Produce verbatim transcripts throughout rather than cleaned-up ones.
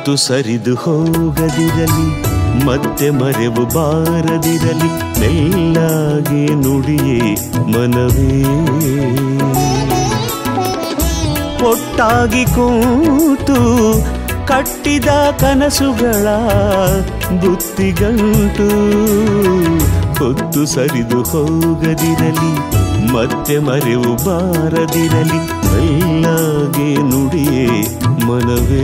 ಹೊತ್ತು ಸರಿದು ಹೋಗದಿರಲಿ, ಮತ್ತೆ ಮರೆವು ಬಾರದಿರಲಿ, ಮೆಲ್ಲಾಗಿ ನುಡಿಯೇ ಮನವೇ. ಒಟ್ಟಾಗಿ ಕೂತು ಕಟ್ಟಿದ ಕನಸುಗಳ ಬುತ್ತಿಗಂಟು ಹೊತ್ತು ಸರಿದು ಹೋಗದಿರಲಿ, ಮತ್ತೆ ಮರೆವು ಬಾರದಿರಲಿ, ಮೆಲ್ಲಾಗಿ ನುಡಿಯೇ ಮನವೇ.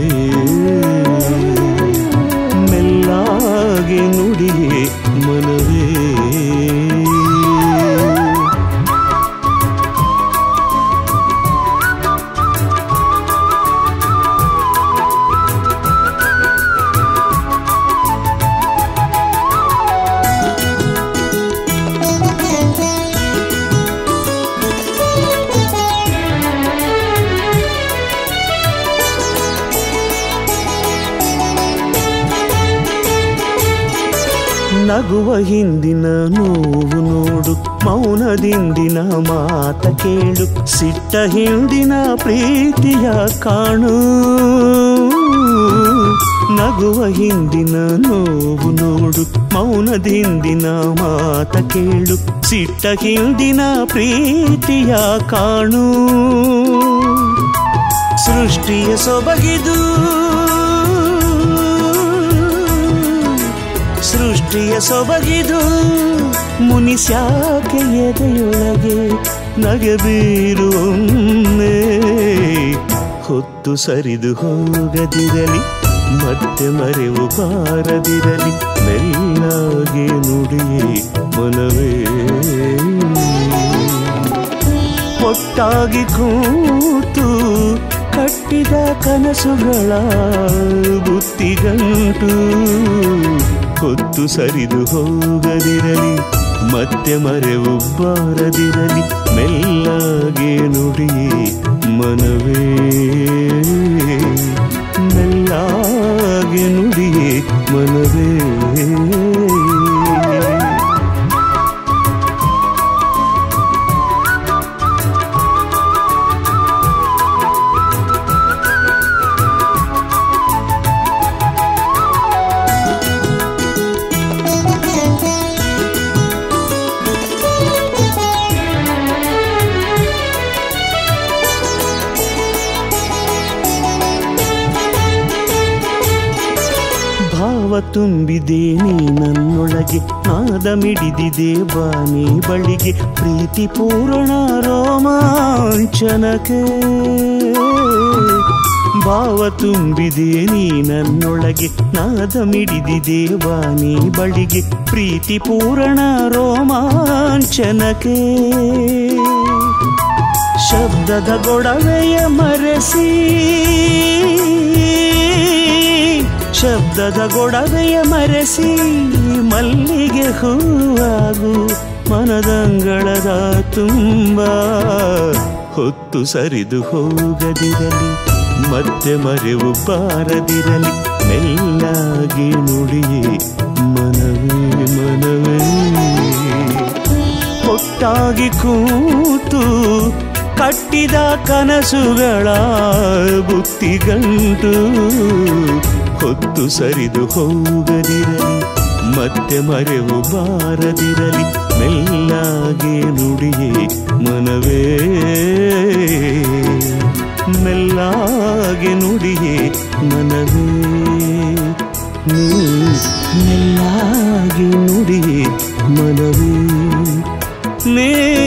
ಮೆಲ್ಲಾಗಿ ನುಡಿಯೇ ಮನವೇ. ನಗುವ ಹಿಂದಿನ ನೋವು ನೋಡು, ಮೌನದಿಂದಿನ ಮಾತ ಕೇಳು, ಸಿಟ್ಟ ಹಿಂದಿನ ಪ್ರೀತಿಯ ಕಾಣು. ನಗುವ ಹಿಂದಿನ ನೋವು ನೋಡು, ಮೌನದಿಂದಿನ ಮಾತ ಕೇಳು, ಸಿಟ್ಟ ಹಿಂದಿನ ಪ್ರೀತಿಯ ಕಾಣು. ಸೃಷ್ಟಿಯ ಸೊಬಗಿದು, ಸೃಷ್ಟಿಯ ಸೊಬಗಿದು, ಮುನಿಸ್ಯಾಕೆ ಎದೆಯೊಳಗೆ ನಗೆ ಬೀರುವೊಮ್ಮೆ. ಹೊತ್ತು ಸರಿದು ಹೋಗದಿರಲಿ, ಮತ್ತೆ ಮರೆವು ಬಾರದಿರಲಿ, ಮೆಲ್ಲಾಗಿ ನುಡಿಯೇ ಮನವೇ. ಒಟ್ಟಾಗಿ ಕೂತು ಕಟ್ಟಿದ ಕನಸುಗಳ ಬುತ್ತಿಗಂಟು ಹೊತ್ತು ಸರಿದು ಹೋಗದಿರಲಿ, ಮತ್ತೆ ಮರೆವು ಬಾರದಿರಲಿ, ಮೆಲ್ಲಾಗಿ ನುಡಿಯೇ ಮನವೇ. ಮೆಲ್ಲಾಗಿ ನುಡಿಯೇ ಮನವೇ. ತುಂಬಿದೆ ನೀ ನನ್ನೊಳಗೆ, ನಾದ ಮಿಡಿದಿದೆ ಬಾನಿ ಬಳಿಗೆ, ಪ್ರೀತಿ ಪೂರ್ಣ ರೋಮಾಂಚನಕ್ಕೆ. ಭಾವ ತುಂಬಿದೆ ನೀ ನನ್ನೊಳಗೆ, ನಾದ ಮಿಡಿದಿದೆ ಬಾನಿ ಬಳಿಗೆ, ಪ್ರೀತಿ ಪೂರ್ಣ ರೋಮಾಂಚನಕ್ಕೆ. ಶಬ್ದದ ಗೊಡವೆಯ ಮರೆಸಿ, ಶಬ್ದದ ಗೊಡವೆಯ ಮರೆಸಿ, ಮಲ್ಲಿಗೆ ಹೂವಾಗು ಮನದಂಗಳದ ತುಂಬ. ಹೊತ್ತು ಸರಿದು ಹೋಗದಿರಲಿ, ಮತ್ತೆ ಮರೆವು ಬಾರದಿರಲಿ, ಮೆಲ್ಲಾಗಿ ನುಡಿಯೇ ಮನವೇ ಮನವೇ. ಒಟ್ಟಾಗಿ ಕೂತು ಕಟ್ಟಿದ ಕನಸುಗಳ ಬುತ್ತಿಗಂಟು ಹೊತ್ತು ಸರಿದು ಹೋಗದಿರಲಿ, ಮತ್ತೆ ಮರೆವು ಬಾರದಿರಲಿ, ಮೆಲ್ಲಾಗಿ ನುಡಿಯೇ ಮನವೇ. ಮೆಲ್ಲಾಗಿ ನುಡಿಯೇ ಮನವೇ. ಮೆಲ್ಲಾಗಿ ನುಡಿಯೇ ಮನವೇ.